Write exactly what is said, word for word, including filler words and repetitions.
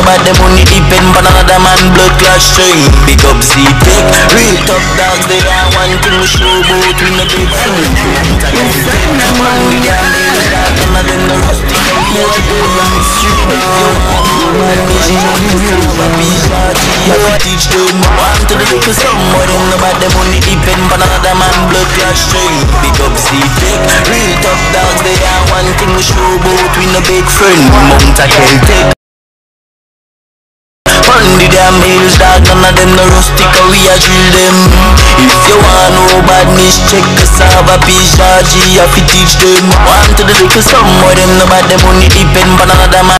nobody money depend on another man blood clash string. Big up Z-Tech, real top dogs, they are one thing we show both we no big fool. Man with their nails dark, none of them no rusty. We are the young street, if you want to bad bitch, you have to teach them. Want to the little somewhere, them nobody money depend on another man blood clash string. Big up Z-Tech, real top dogs, they are one thing we show both we no big friend. Mount a Celtic. On the damn hills, dog, none of them no rustic, we a drill them. If you want no badness, check the Sava P G, you have to teach them. Want to the little somewhere, them nobody money depend on another man.